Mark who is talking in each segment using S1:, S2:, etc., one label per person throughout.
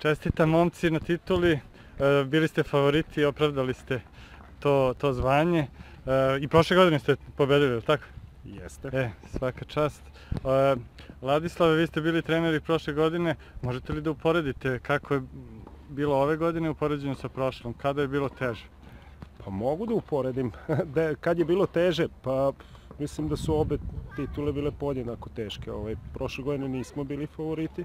S1: Čestitam momci na tituli, bili ste favoriti i opravdali ste to zvanje. I prošle godine ste pobedili, ili tako?
S2: Jeste.
S1: Svaka čast. Ladislave, vi ste bili treneri prošle godine, možete li da uporedite kako je bilo ove godine u poređenju sa prošlom? Kada je bilo teže?
S2: Pa mogu da uporedim. Kad je bilo teže? Pa mislim da su obe titule bile podjednako teške. Prošle godine nismo bili favoriti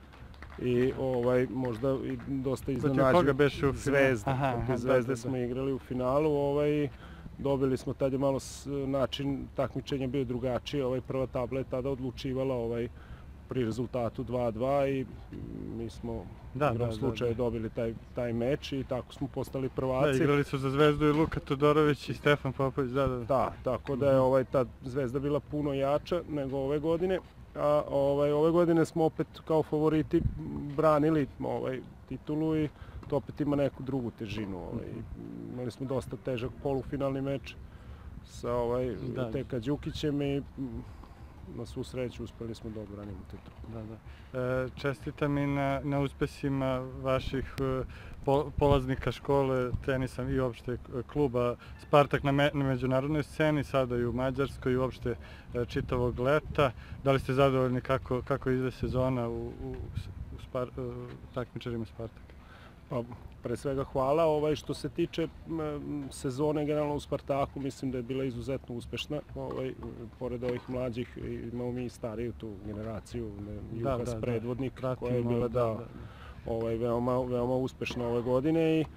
S2: i možda i dosta iznenađen.
S1: Koga beše u finalu?
S2: Zvezda. Protiv Zvezde smo igrali u finalu. Dobili smo, tad je malo način takmičenja bio drugačiji. Prva tabla je tada odlučivala pri rezultatu 2:2 i mi smo u jednom slučaju dobili taj meč i tako smo postali prvaci.
S1: Da, igrali su za Zvezdu i Luka Todorović i Stefan Popović,
S2: Da, tako da je ta Zvezda bila puno jača nego ove godine, a ove godine smo opet kao favoriti branili titulu i to opet ima neku drugu težinu. Imali smo dosta težak polufinalni meč sa TK Đukićem i na svu sreću uspeli smo da odbranimo titulu.
S1: Čestitam i na uspesima vaših polaznika škole tenisa i uopšte kluba Spartak na međunarodnoj sceni, sada i u Mađarskoj i uopšte čitavog leta. Da li ste zadovoljni kako ide sezona u takmičarima Spartaka?
S2: Pa, pre svega hvala. Što se tiče sezone generalno u Spartaku, mislim da je bila izuzetno uspešna. Pored ovih mlađih imamo mi i stariju tu generaciju, Juhas predvodnik, koja je bila veoma uspešna ove godine i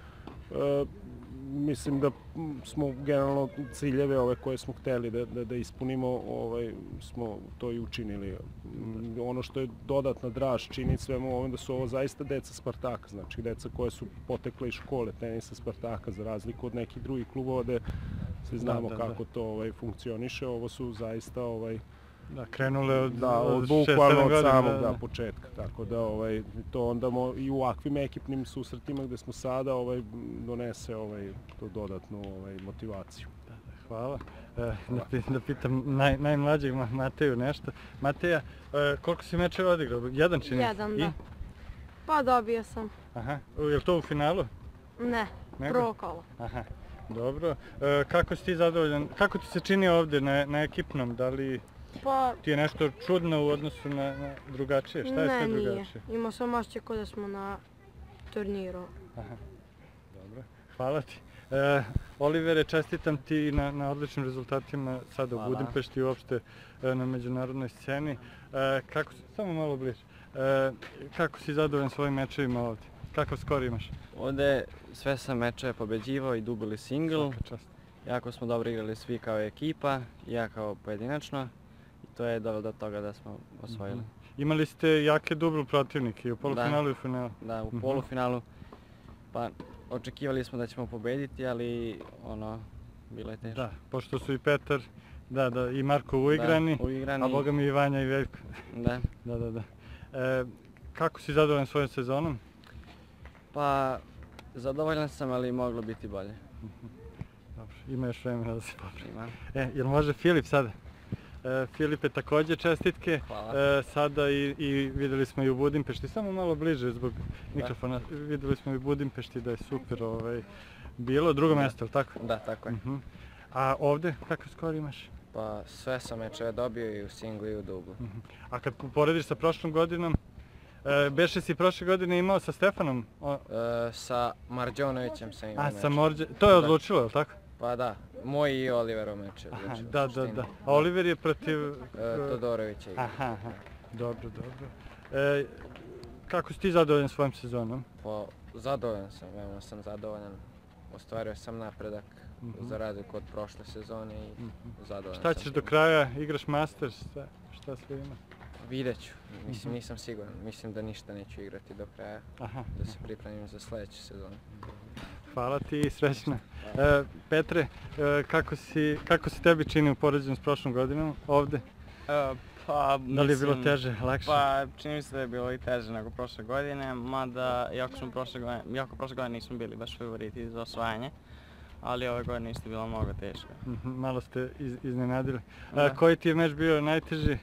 S2: mislim da smo generalno ciljeve koje smo hteli da ispunimo, smo to i učinili. Ono što je dodatna draž čini svemu ovome da su ovo zaista deca Spartaka, znači deca koje su potekle iz škole tenisa Spartaka, za razliku od nekih drugih klubova gde svi znamo kako to funkcioniše. Ovo su zaista
S1: krenule od
S2: bukvalno od samog početka, tako da to onda i u ovakvim ekipnim susretima gde smo sada donese tu dodatnu motivaciju.
S1: Hvala. Da pitam najmlađeg Mateju nešto. Mateja, koliko si mečeva odigrao? Jedan čini?
S3: Jedan, da. Pa dobio sam.
S1: Aha, je li to u finalu?
S3: Ne, prvo kolo.
S1: Aha, dobro. Kako si ti zadovoljan? Kako ti se čini ovde na ekipnom? Da li ti je nešto čudno u odnosu na drugačije? Šta je sve drugačije?
S3: Ne, nije. Imao sam osjećaj kao da smo na turniru.
S1: Aha, dobro. Hvala ti. Olivere, čestitam ti na odličnim rezultatima sada u Budimpešti i uopšte na međunarodnoj sceni. Samo malo bliže. Kako si zadovoljan svojim mečevima ovde? Kakav skor imaš?
S4: Ovde sve sam mečeve pobeđivao i dubl i singl. Jako smo dobro igrali svi kao ekipa i ja kao pojedinačno. I to je dovelo do toga da smo osvojili.
S1: Imali ste jake dubl protivnike i u polufinalu i u finalu?
S4: Da, u polufinalu. Pa očekivali smo da ćemo pobediti, ali bilo je teško.
S1: Da, pošto su i Petar, i Marko uigrani, a boga mi i Vanja i Veljko.
S4: Da.
S1: Da. Kako si zadovoljan svojom sezonom?
S4: Pa, zadovoljan sam, ali moglo biti bolje.
S1: Dobro, ima još vremena da se popravi.
S4: Ima.
S1: Jel može Filip sada? Filipe, takođe čestitke.
S4: Hvala.
S1: Sada i videli smo i u Budimpešti, samo malo bliže zbog mikrofona, videli smo i u Budimpešti da je super bilo. Drugo mesto, ili tako?
S4: Da, tako je.
S1: A ovde, kakav skor imaš?
S4: Pa sve sam mečeve dobio i u singlu i u dublu.
S1: A kad porediš sa prošlom godinom, beše si prošle godine imao sa Stefanom?
S4: Sa Marđonovićem sam imao meč.
S1: To je odlučilo, ili tako?
S4: Pa da, moj i Oliverov meč je odlučilo.
S1: Da. A Oliver je protiv
S4: Todorovića igra.
S1: Aha, dobro. Kako si ti zadovoljan svojom sezonom?
S4: Pa zadovoljan sam, veoma sam zadovoljan. Ostvario sam napredak za razliku od prošle sezone i zadovoljan sam.
S1: Šta ćeš do kraja, igraš Masters, šta sve ima?
S4: Vidjet ću, mislim nisam siguran, mislim da ništa neću igrati do kraja, da se pripremim za sledeću sezonu.
S1: Hvala ti i srećna. Petre, kako se tebi čini u poređenju s prošlom godinom ovde? Da li je bilo teže, lakše?
S5: Pa čini mi se da je bilo i teže nego prošle godine, mada iako prošle godine nismo bili baš favoriti za osvajanje, ali ove godine isto bilo mnogo teško.
S1: Malo ste iznenadili. Koji ti je meč bio najteži?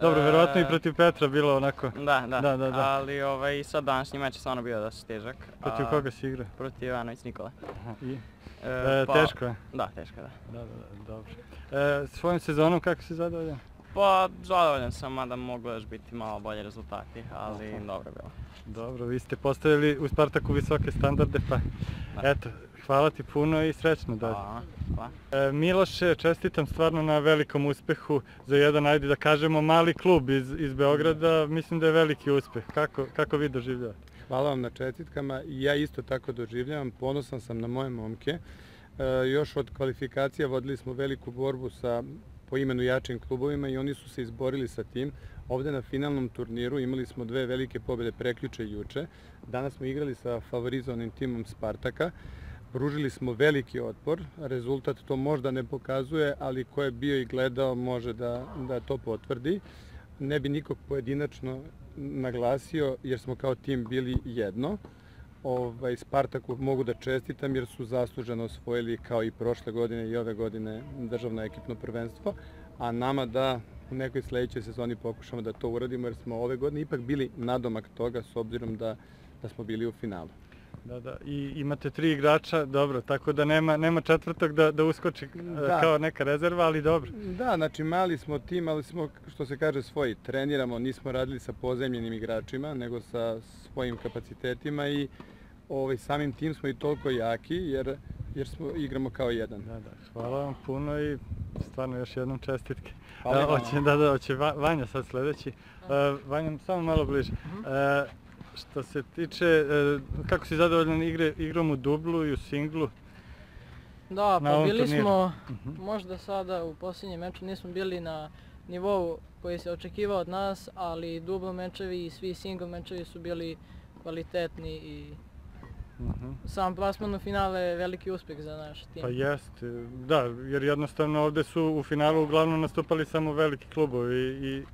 S1: Dobro, verovatno i protiv Petra bilo onako.
S5: Da, ali i sad današnji meč je stvarno bio dosta težak.
S1: Protiv koga si igrao?
S5: Protiv Ivanović Nikole.
S1: Aha, i? Teško je?
S5: Da, teško, da.
S1: Da, dobro. Svojom sezonom kako si zadovoljan?
S5: Pa, zadovoljan sam, mada moglo još biti malo bolje rezultati, ali dobro je bilo.
S1: Dobro, vi ste postavili u Spartaku visoke standarde, pa eto, hvala ti puno i srećno dalje.
S5: Hvala.
S1: Miloše, čestitam stvarno na velikom uspehu za jedan, ajde da kažemo, mali klub iz Beograda. Mislim da je veliki uspeh. Kako vi doživljavate?
S6: Hvala vam na čestitkama. Ja isto tako doživljavam. Ponosan sam na moje momke. Još od kvalifikacija vodili smo veliku borbu sa po imenu jačim klubovima i oni su se izborili sa tim. Ovde na finalnom turniru imali smo 2 velike pobjede prekjuče i juče. Danas smo igrali sa favorizovanim timom Spartaka. Pružili smo veliki otpor, rezultat to možda ne pokazuje, ali ko je bio i gledao može da to potvrdi. Ne bi nikog pojedinačno naglasio jer smo kao tim bili jedno. Spartaku mogu da čestitam jer su zasluženo osvojili kao i prošle godine i ove godine državno ekipno prvenstvo, a nama da u nekoj sledećoj sezoni pokušamo da to uradimo jer smo ove godine ipak bili nadomak toga s obzirom da smo bili u finalu.
S1: Da, i imate 3 igrača, dobro, tako da nema četvrtog da uskoči kao neka rezerva, ali dobro.
S6: Da, znači mali smo tim, ali smo, što se kaže, svoji. Treniramo, nismo radili sa pozemljenim igračima, nego sa svojim kapacitetima i samim tim smo i toliko jaki jer igramo kao jedan.
S1: Da, hvala vam puno i stvarno još jednom čestitke.
S6: Hvala.
S1: Hoće Vanja sad sledeći. Vanja, samo malo bliže. Što se tiče, kako si zadovoljan igrom u dublu i u singlu?
S7: Da, pa bili smo, možda sada u posljednjem meču nismo bili na nivou koji se očekivao od nas, ali dublo mečevi i svi single mečevi su bili kvalitetni i sam plasman u finale je veliki uspjeh za naš tim.
S1: Pa jeste, da, jer jednostavno ovde su u finalu uglavnom nastupali samo veliki klubovi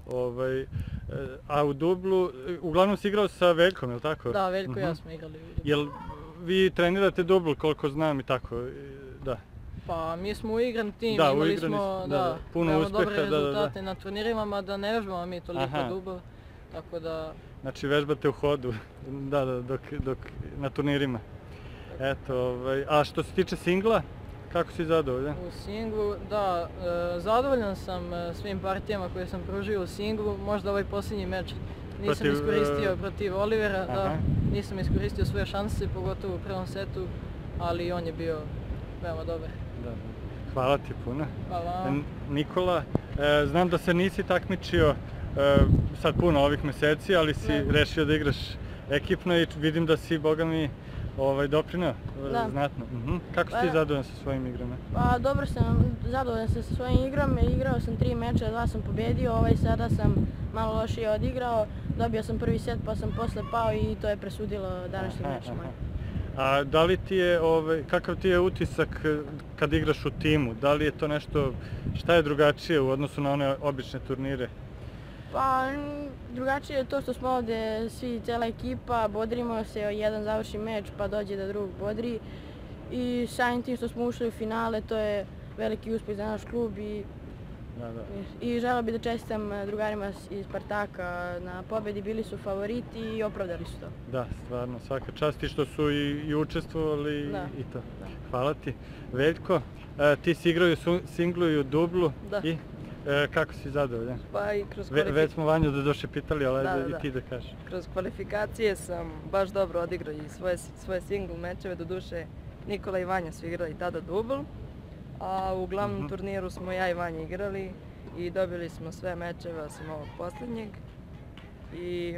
S1: a u dublu, uglavnom si igrao sa Veljkom, je li tako?
S7: Da, Veljko i ja smo igrali u dublu.
S1: Jel vi trenirate dublu, koliko znam i tako, da?
S7: Pa mi smo uigran tim, imali smo puno dobre rezultate na turnirima, mada ne vežbamo mi toliko dubl, tako da...
S1: Znači vežbate u hodu, dok na turnirima. Eto, a što se tiče singla, kako si zadovoljan?
S7: U singlu, da, zadovoljan sam svim partijama koje sam pružio u singlu, možda ovaj posljednji meč nisam iskoristio protiv Olivera, da, nisam iskoristio svoje šanse, pogotovo u prvom setu, ali on je bio veoma dobar.
S1: Hvala ti puno.
S7: Hvala.
S1: Nikola, znam da se nisi takmičio sad puno ovih meseci, ali si rešio da igraš ekipno i vidim da si, boga mi, doprineo znatno. Kako si ti zadovoljan sa svojim igrama?
S8: Pa dobro sam, zadovoljan sam sa svojim igram, igrao sam 3 meča, 2 sam pobedio, sada sam malo lošije odigrao, dobio sam prvi set pa sam posle pao i to je presudilo današnji meč moj.
S1: A da li ti je, kakav ti je utisak kad igraš u timu? Da li je to nešto, šta je drugačije u odnosu na one obične turnire?
S8: Pa drugačije je to što smo ovde svi, cela ekipa, bodrimo se, jedan završi meč pa dođe da drugog bodri i samim tim što smo ušli u finale, to je veliki uspeh za naš klub i želeo bih da čestitam drugarima iz Spartaka na pobedi, bili su favoriti i opravdali su to.
S1: Da, stvarno, svaka čast i što su i učestvovali i to. Hvala ti. Veljko, ti si igrao i u singlu i u dublu i kako si zadovoljan?
S9: Pa i kroz kvalifikacije...
S1: Već smo Vanju došli pitali, ali i ti da kažeš.
S9: Kroz kvalifikacije sam baš dobro odigrao i svoje single mečeve, doduše Nikola i Vanja su igrali tada dubl, a u glavnom turniru smo ja i Vanja igrali i dobili smo sve mečeve osim ovog posljednjeg i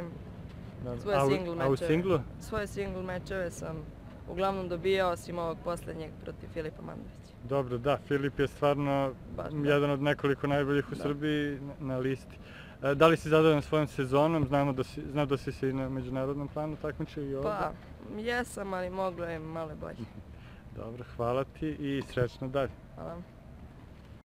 S9: svoje single mečeve sam uglavnom dobijao osim ovog posljednjeg protiv Filipa Mandovića.
S1: Dobro, da, Filip je stvarno jedan od nekoliko najboljih u Srbiji na listi. Da li si zadovoljan svojom sezonom? Znam da si se i na međunarodnom planu takmičio i ovdje.
S9: Pa, jesam, ali moglo je malo bolje.
S1: Dobro, hvala ti i srećno dalje.
S9: Hvala.